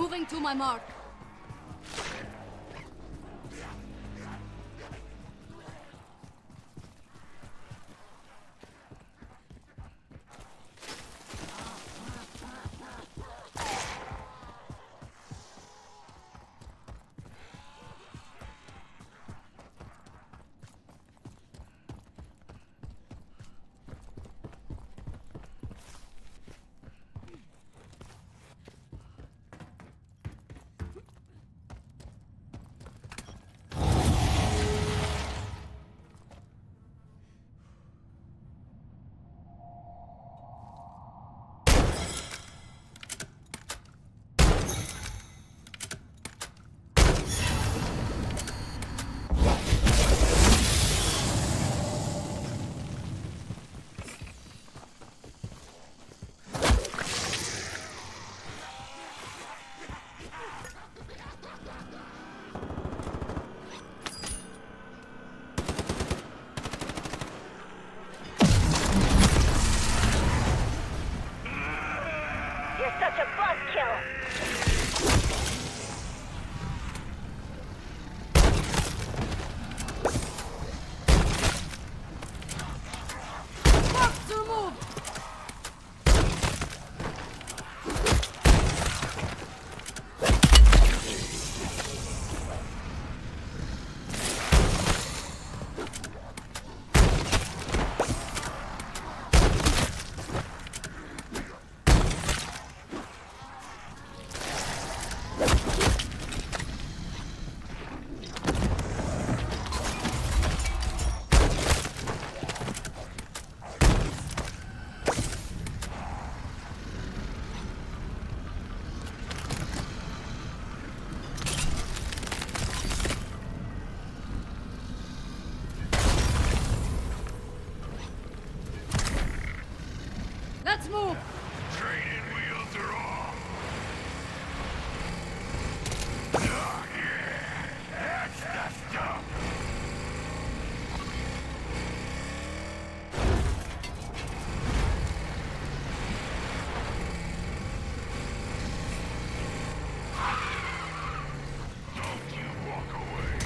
Moving to my mark. Such a buzzkill. Marks removed. Let's move! Training wheels are off! Oh, yeah! That's the stuff! Don't you walk away!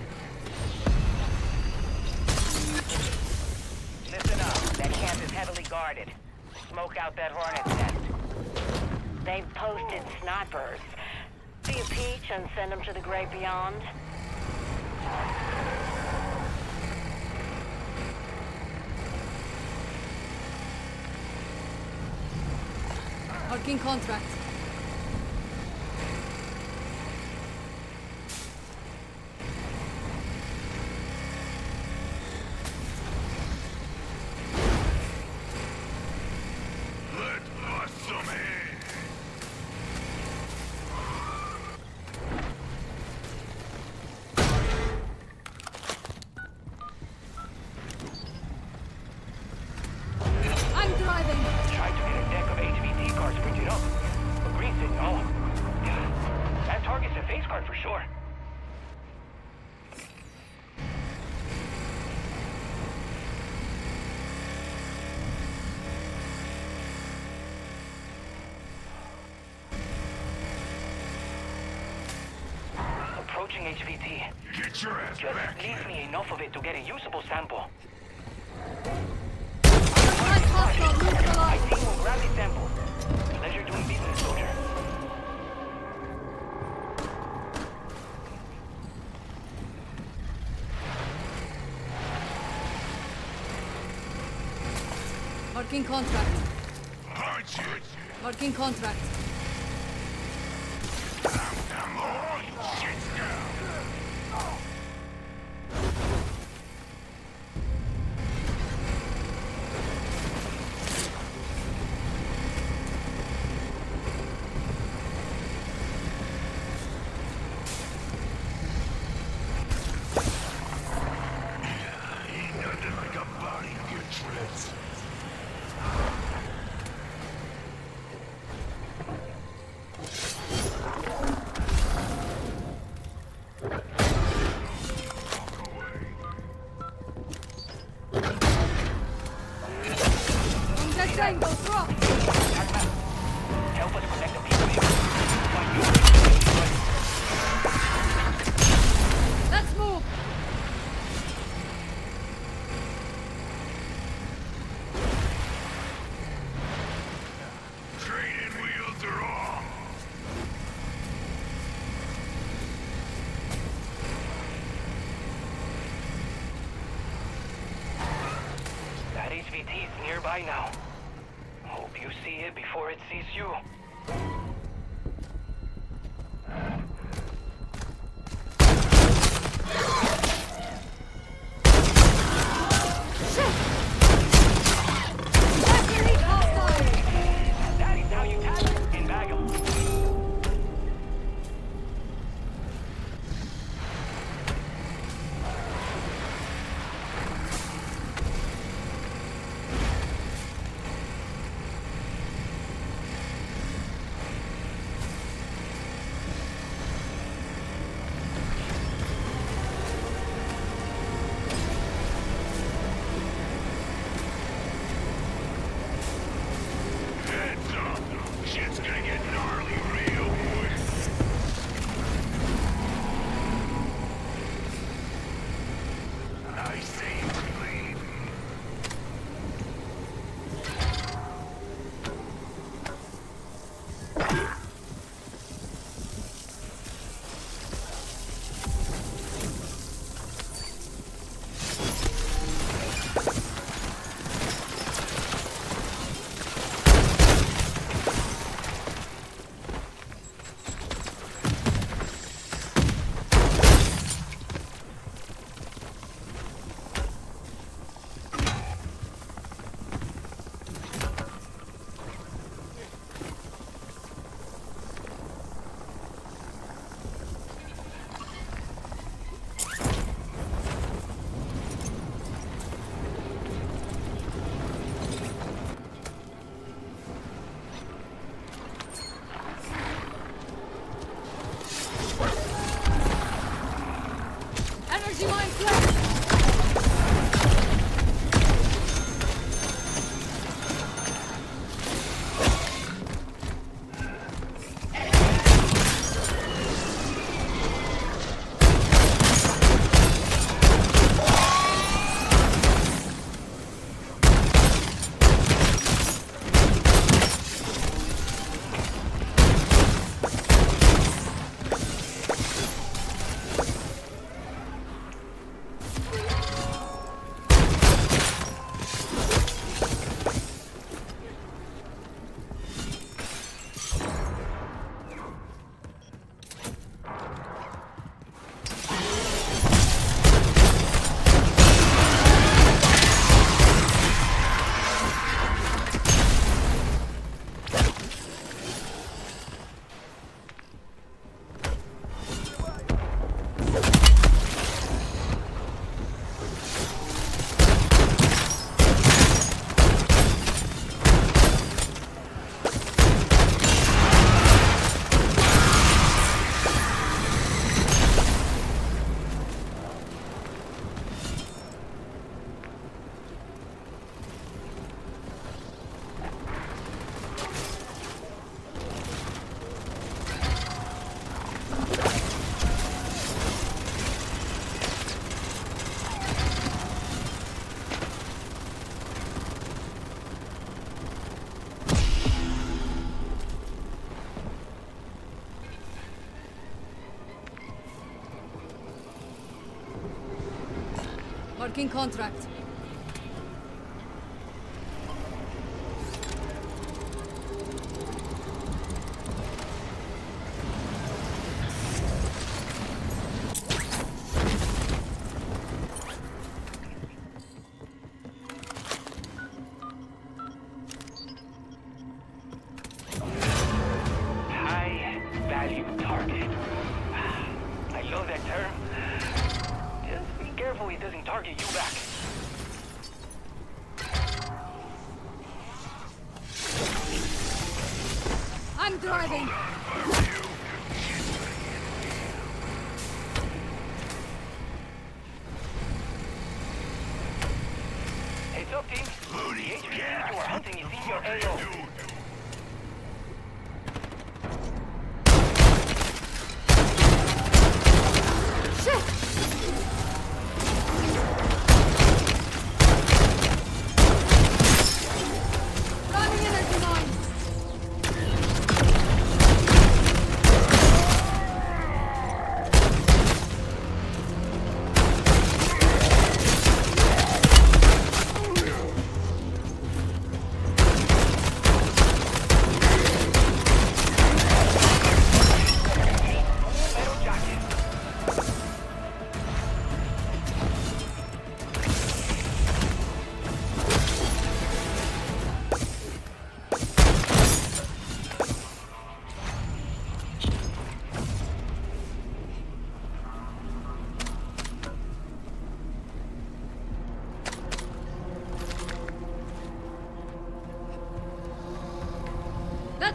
Listen up. That camp is heavily guarded. Smoke out that hornet's nest. They've posted snipers. Do you peach and send them to the great beyond? Working contract. Tried to get a deck of HVT cards printed up, but Green said no. That target's a face card for sure. Approaching HVT. Get your ass Just back leave here! me enough of it to get a usable sample. Hostile neutralized. My team will grab the sample. Pleasure doing business, soldier. Working contract. Punch it! Working contract. Come on, you shit now! Ain't nothing like a body to get tripped. Tango, drop! Help us connect the people. nearby now. Hope you see it before it sees you. That is how you tackle it in Bagel. Heads up! Shit's gonna get gnarly real quick. I say clean. Energy mine flash! Marking contract. High value target. I love that term. Just be careful he doesn't target you back. I'm driving! Heads up, team. The HVTs you are hunting is in your AO. Running energy mine!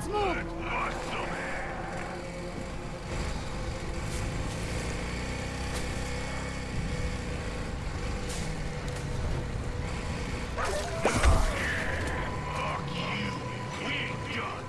Let's move! Muscle man. Fuck you. We ain't done.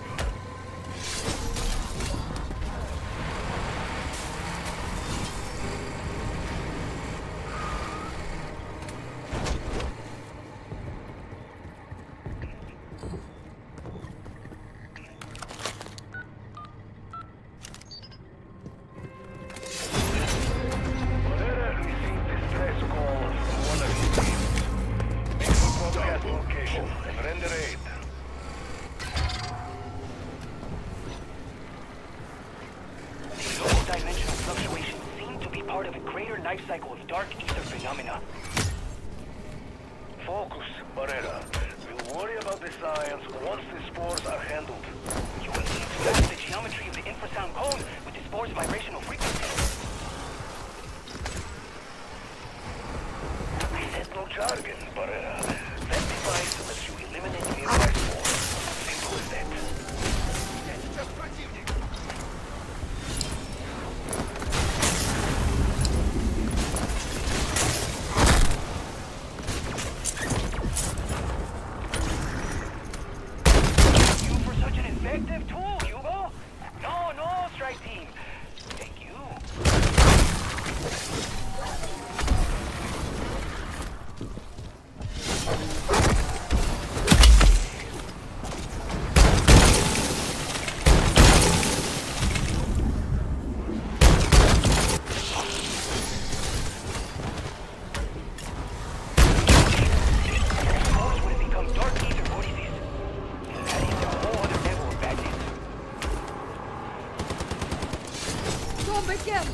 Modera received distress call from one of his teams. Make for broadcast location and render aid. These local dimensional fluctuations seem to be part of a greater life cycle of dark ether phenomena. Focus, Barrera. We'll worry about the science once the spores are handled. You will need to match the geometry of the infrasound cone with the spore's vibrational frequency. I said no jargon, Barrera. That device lets you eliminate nearby spores. Simple as that. That's just proceeding. You for such an effective tool, Hugo? No, strike team. Thank you. Spores would have become dark ether vortices. That is a whole other level of badness. Go begin!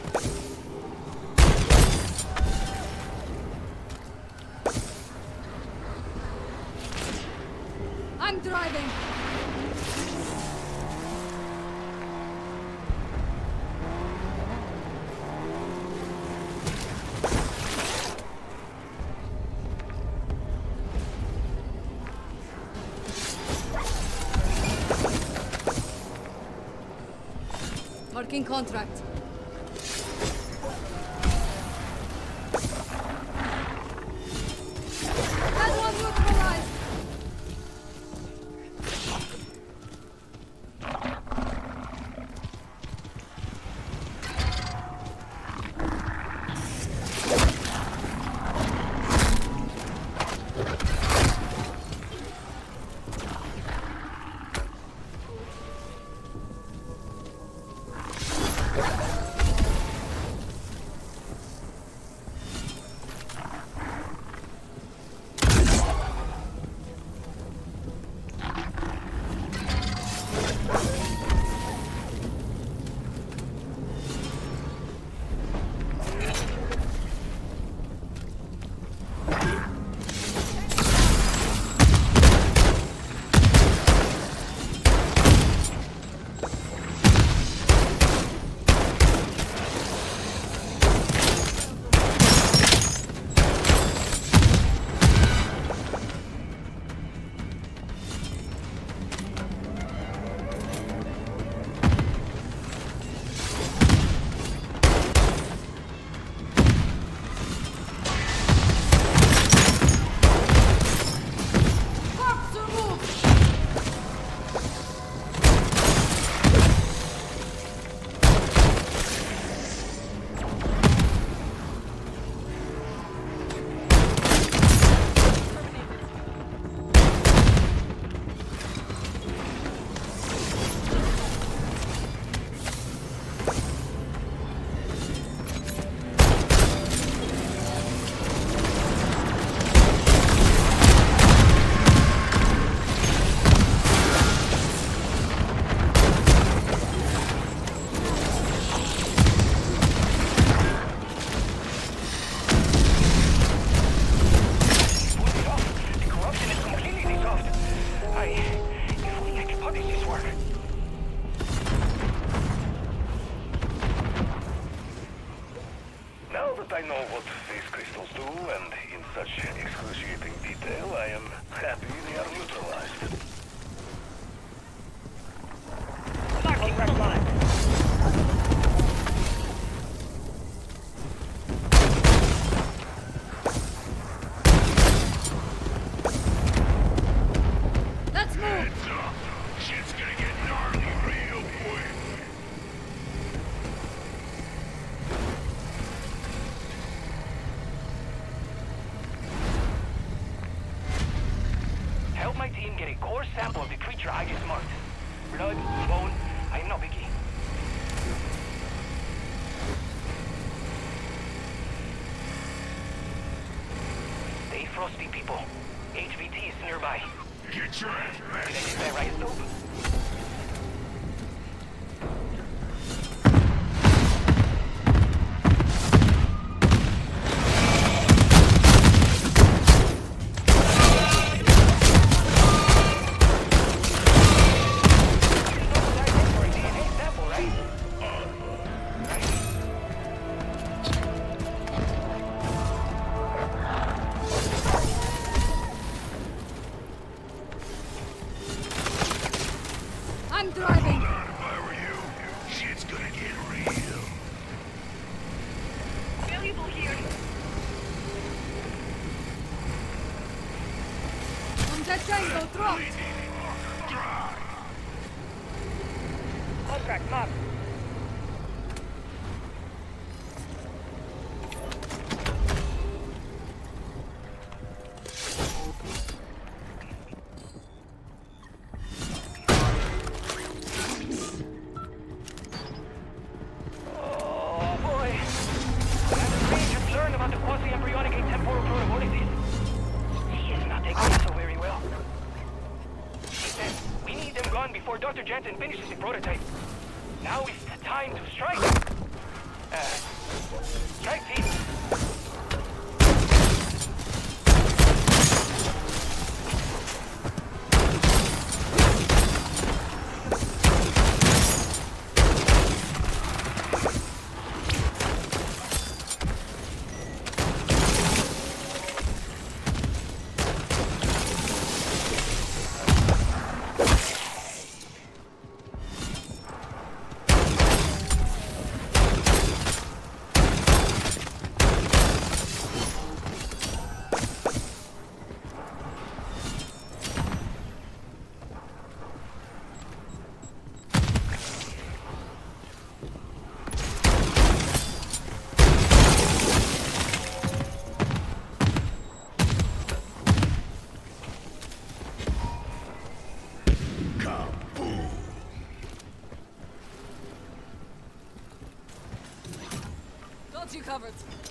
I'm driving! Marking contract. That one neutralized! I know what these crystals do, and in such excruciating detail, I am happy they are neutralized. Press line. Let's move! Heads up. Shit's gonna get gnarly real quick. Help my team get a core sample of the creature I just marked. Blood, bone, I am no biggie. Stay frosty, people. HVTs nearby. Get your ass Did I back. get that right, Soap? I'm driving! Hold on, if I were you. Shit's gonna get real. Valuable here. On that tango, drop! Drive. Contract marked. Oh boy. Commander Reed just learned about the quasi-embryonic atemporal protovortices. He is not taking it so very well. He said, we need them gone before Dr. Jansen finishes the prototype. Now is the time to strike. Strike team. Got you covered.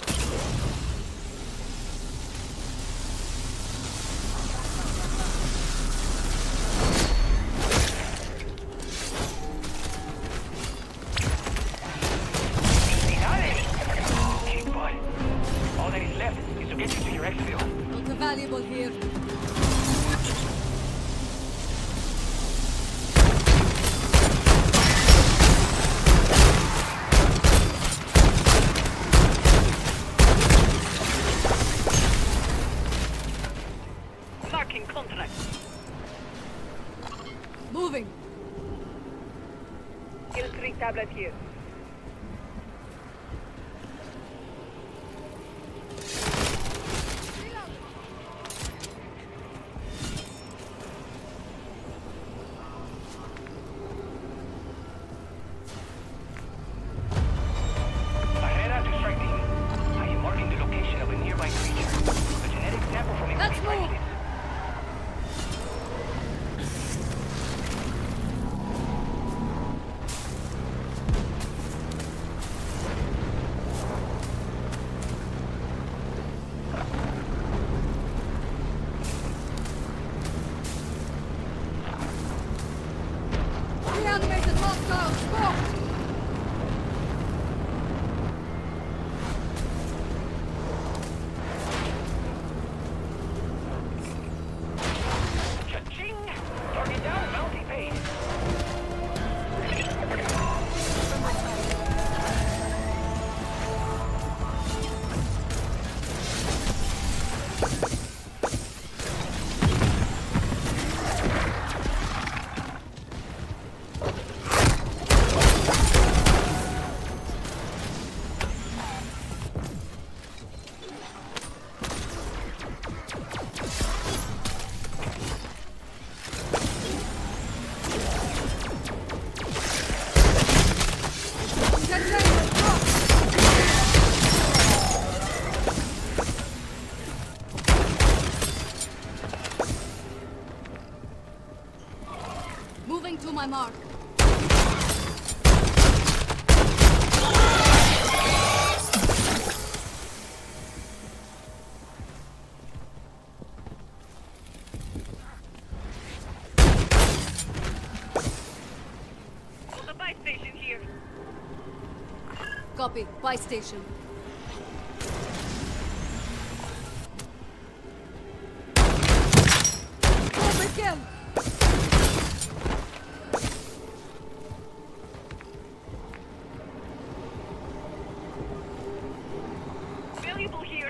Okay, bud. All that is left is to get you to your exfil. Not a valuable here. Marking contract. Moving. Kill 3 tablet here. Barrera to strike team. I am marking the location of a nearby creature. A genetic sample from a Let's complete move. likeness. Copy. Buy station. Overkill! Valuable here.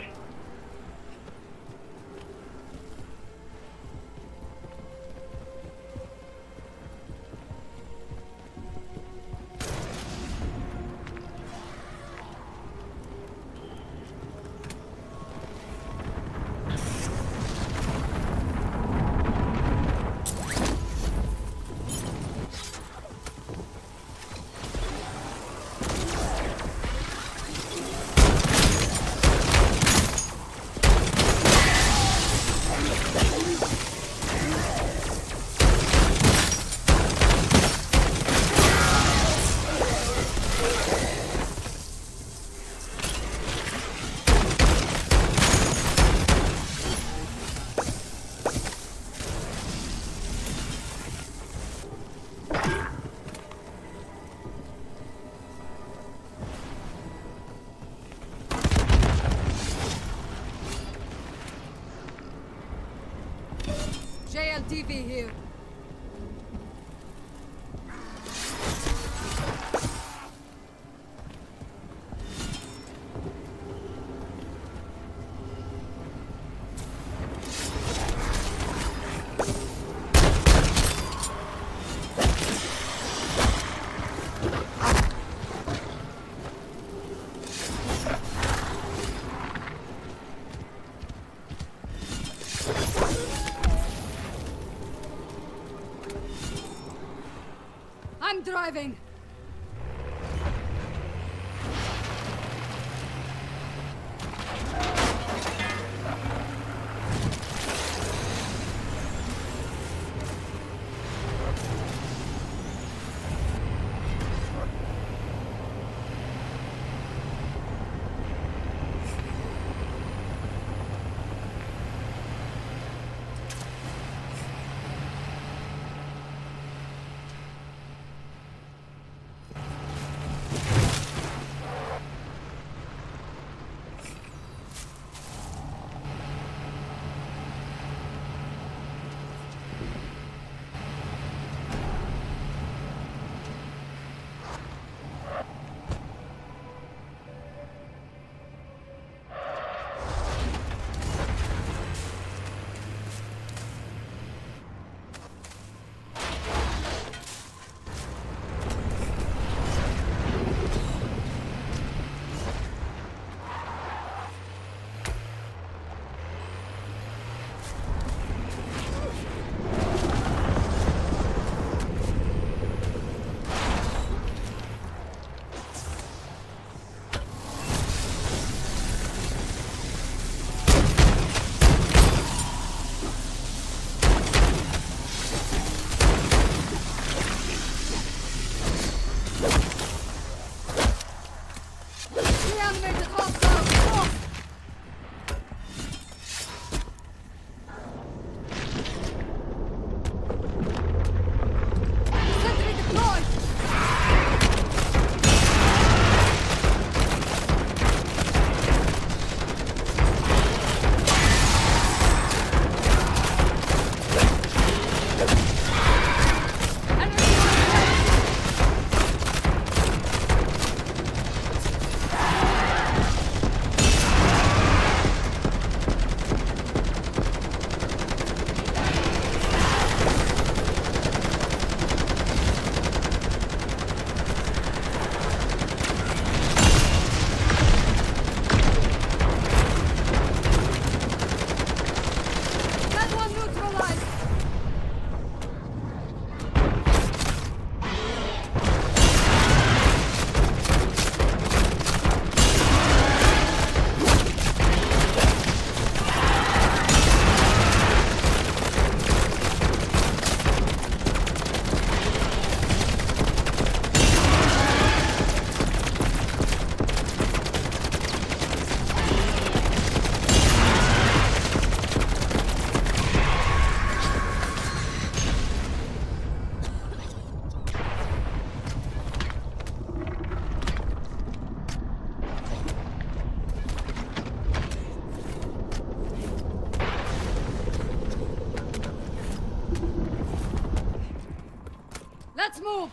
JLTV here. I'm driving. move!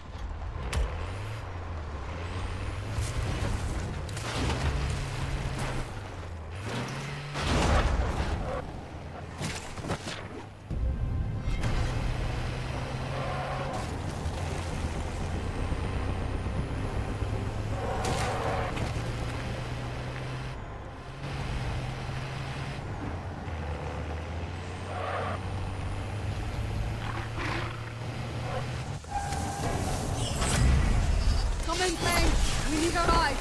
Come in, Payne. We need our eyes.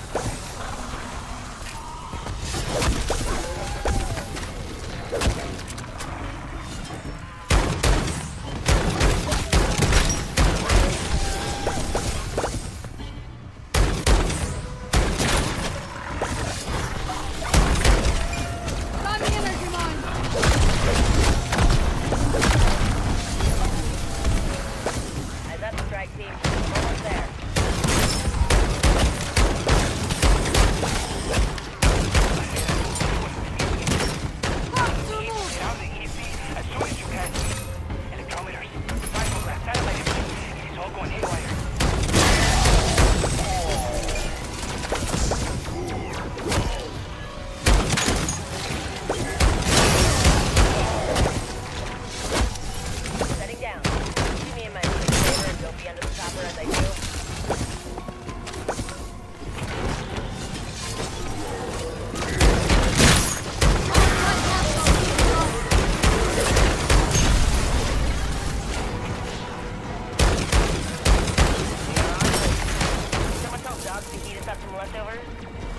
Got the energy mine. Eyes up, strike team. Almost there. Faster move! Get out of the ESP as soon as you can. Electrometers, seismograph, satellite imaging. It is all going haywire. Setting down. See me in my favor and don't be under the chopper as I do. Someone tell Doug to heat us up some leftovers.